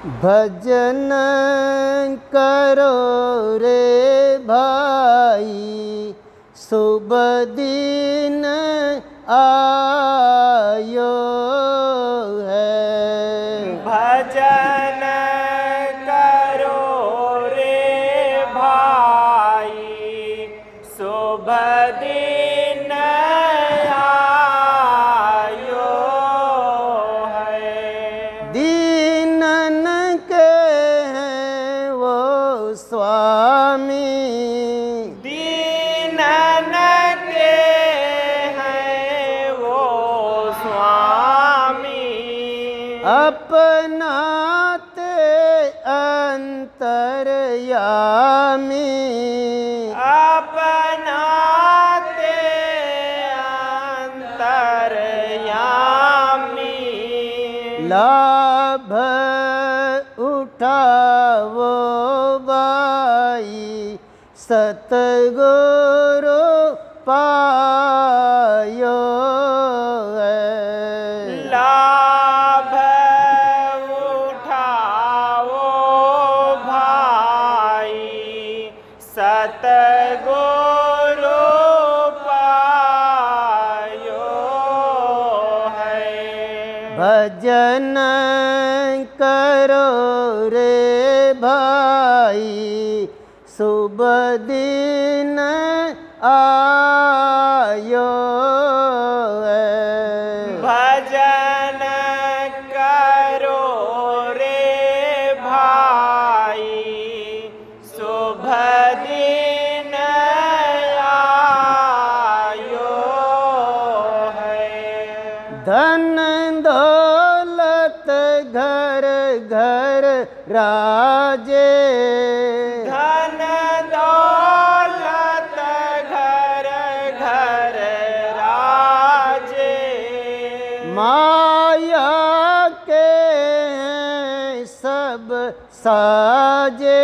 भजन करो रे भाई, शुभ दिन आयो है। भजन करो रे भाई, शुभ दिन आयो है। दीनन के हैं वो स्वामी, दीनन के हैं वो स्वामी, अपनाते अंतर्यामी, अपनाते अंतर्यामी। लाभ उठावो बाई, सतगुरु पायो है। लाभ उठाओ भाई, सतगुरु पायो है। भजन करो रे भाई, शुभ दिन आयो है। भजन करो रे भाई, शुभ दिन आयो है। धन दौलत घर घर राजे, धन दौलत घर घर राजे, माया के हैं सब साजे,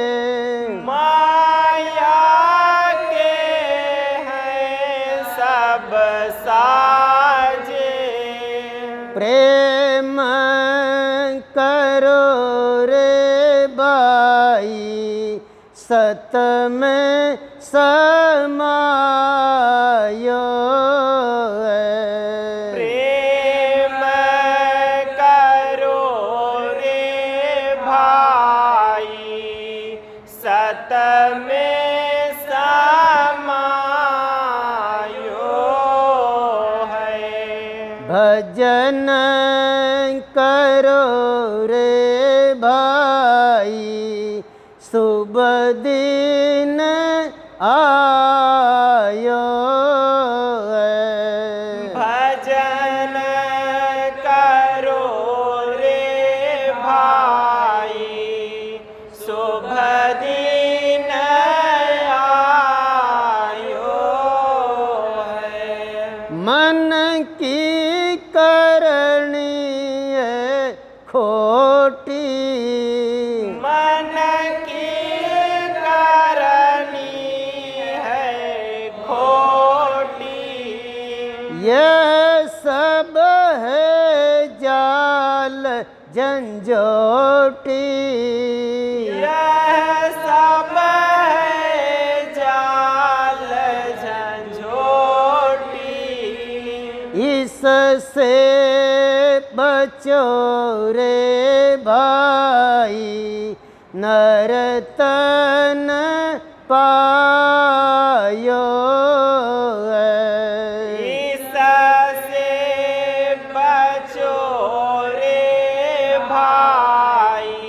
माया के हैं सब साजे। प्रेम करो रे भाई, सत में समायो है। प्रेम करो रे भाई, सत में समायो है। भजन करो रे भाई, शुभ दिन आयो है। भजन करो रे भाई, शुभ दिन आयो है। मन की करनी है खोटी, मन की करनी है खोटी, यह सब है जाल झंझोटी। यह सब है जाल झंझोटी, इससे बचो रे भाई, नरतन पायो है। इससे बचो रे भाई,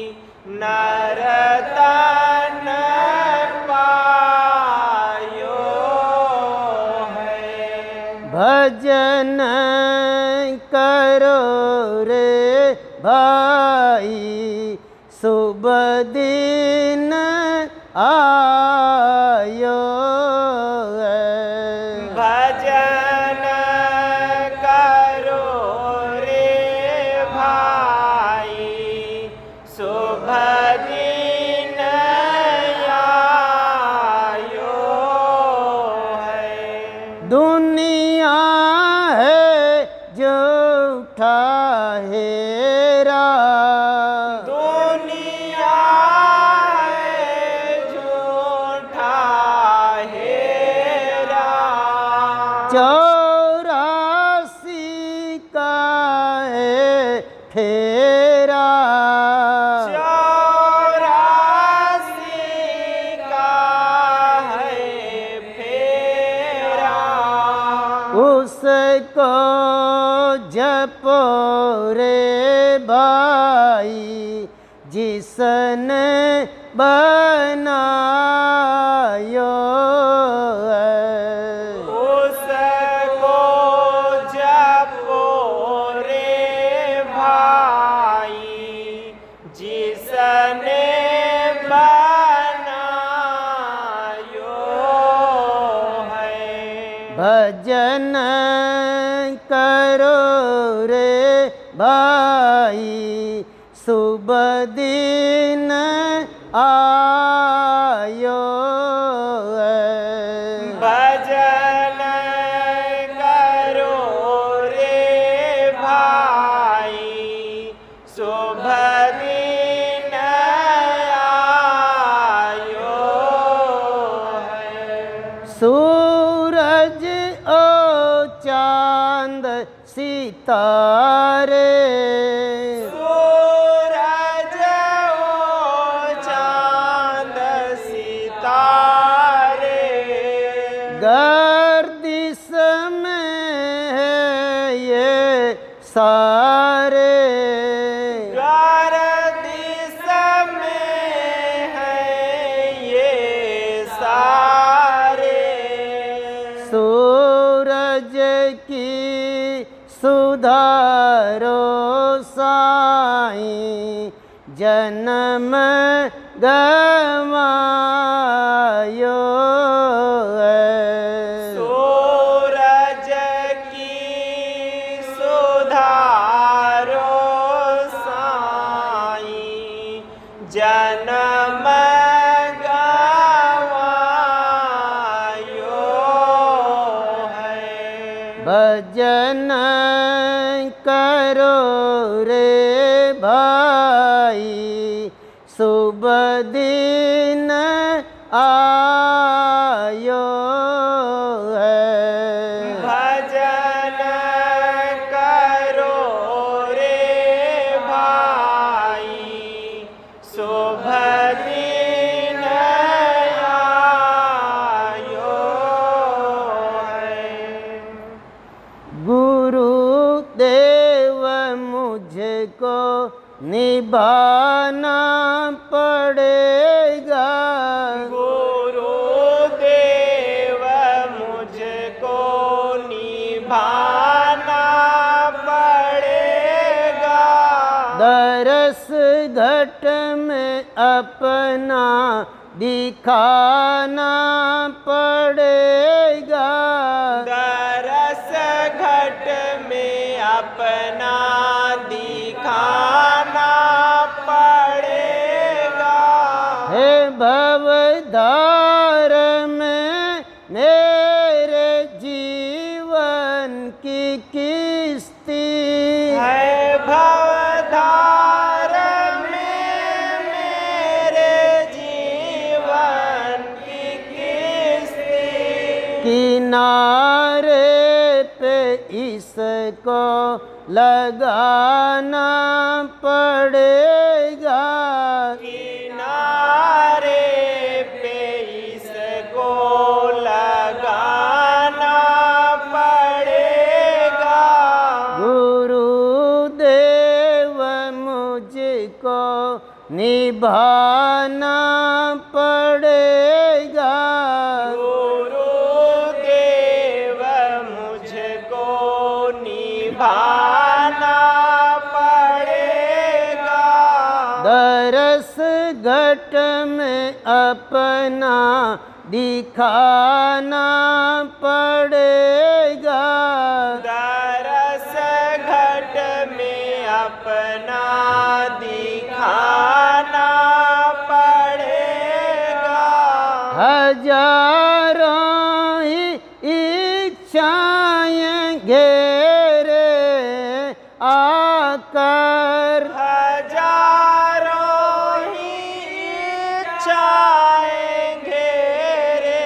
नरतन पायो है। भजन करो रे भाई, शुभ दिन आयो है। भजन करो रे भाई, शुभ दिन आयो है। दुनिया है जो उठा हेरा, फेरा, 84 का है फेरा। उसको जपो रे भाई जिसने बनायो है। उसको जपो रे भाई जिसने बनायो है। भजन करो रे भाई शुभ दिन आयो है। भजन करो रे भाई शुभ दिन आयो है। सूरज ओ चांद सितारे, सूरज ओ चांद सितारे, गर्दिश में है ये सारे, गर्दिश में है ये सारे। सूरज की सुधारो साईं जन्म गवायो है। सूरज की सुधारो साईं जन्म गवायो है। भजन करो रे भाई शुभ दिन आयो है। भजन करो रे भाई शुभ दिन आयो है। गुरुदेव मुझको निभाना पड़ेगा, गुरुदेव मुझको निभाना पड़ेगा। दरस घट में अपना दिखाना पड़ेगा, दरस घट में अपना दिखाना पड़ेगा। हे भवधार में मेरे जीवन की किस्ती, है भवधार में मेरे जीवन की किस्ती। किनारे पे इसको लगाना पड़ेगा, किनारे पे इसको लगाना पड़ेगा। गुरुदेव मुझको निभाना पड़ेगा, गुरुदेव मुझको निभाना पड़ेगा। दरस घट में अपना दिखाना पड़ेगा, दरस घट में अपना दिखाना पड़ेगा। हजारों ही इच्छाएं घेरे आकर, हजारों ही इच्छाएं घेरे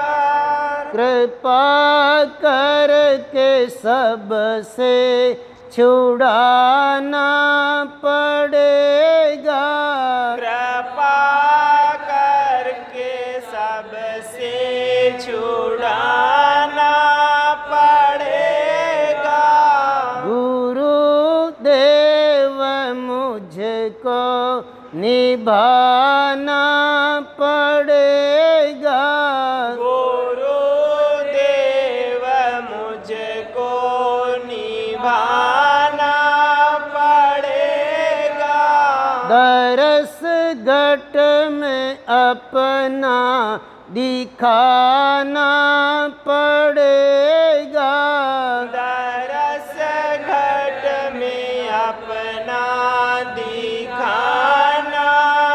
आकर, कृपा करके सबसे छुड़ाना पड़ेगा। कृपा करके सबसे छुड़ाना पड़ेगा। गुरुदेव मुझको निभाना पड़ेगा। गुरुदेव मुझको निभाना पड़ेगा। दरस घट में अपना दिखाना पड़ेगा। दरस घट में अपना दिखाना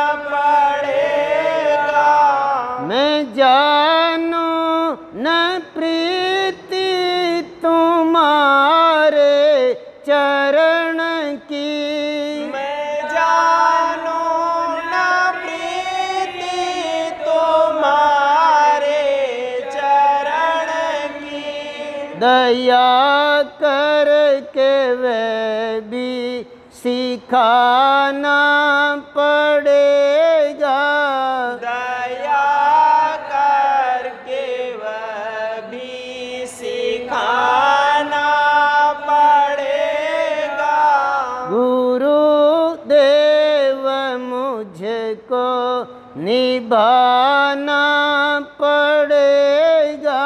पड़ेगा। मैं जानू न प्रीति तुम्हारे चरण की। मैं जानू न प्रीति तुम्हारे चरण की। दया करके वह भी सिखाना पड़ेगा। दया करके वह भी सिखाना पड़ेगा। गुरुदेव मुझको निभाना पड़ेगा।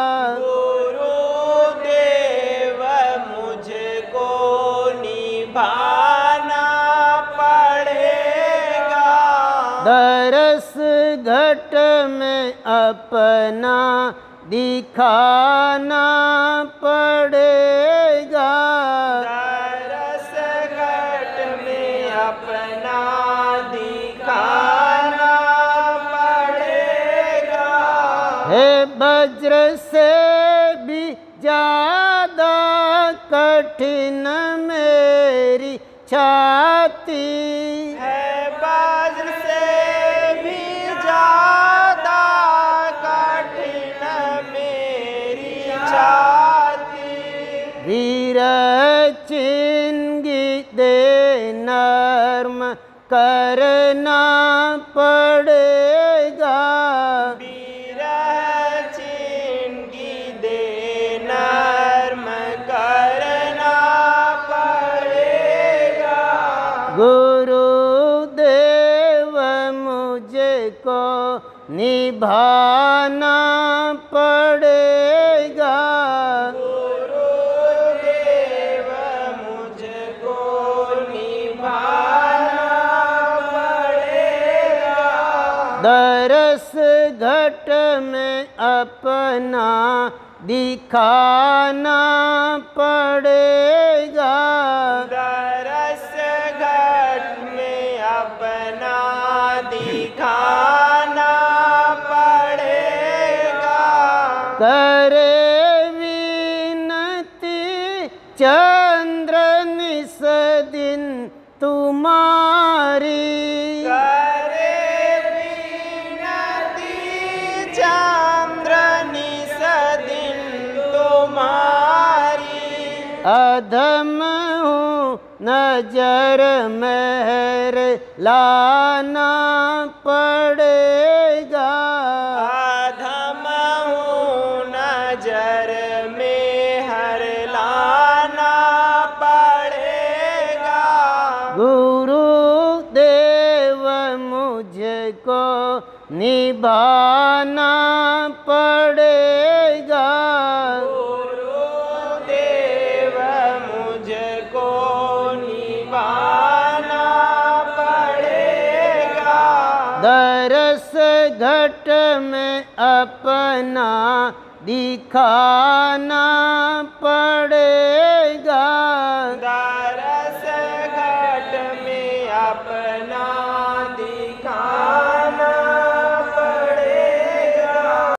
गुरुदेव मुझको निभाना पड़ेगा। दरस घट में अपना दिखाना पड़ेगा। दरस घट में अपना दिखाना पड़ेगा। हे वज्र से भी ज्यादा कठिन मेरी छाती। है वज्र से भी ज्यादा कठिन मेरी छाती। वीर चिंगी दे नर्म करना पड़ेगा। विरह चिंगी दे नर्म करना पड़ेगा। गुरुदेव मुझको निभाना पड़ेगा। गुरुदेव मुझको निभाना पड़ेगा। दरस घट में अपना दिखाना पड़ेगा। दरस घट में अपना दिखाना पड़ेगा। करे विनती चंद्र निस दिन तुम्हारी। करे विनती चंद्र निस दिन तुम्हारी। अधम हूँ नजर मेहर लाना पड़ेगा। अधम हूँ नजर में हर लाना पड़ेगा। गुरुदेव मुझको निभाना पड़ेगा। गुरुदेव मुझको निभाना पड़ेगा। दरस घट में अपना दिखाना पड़ेगा।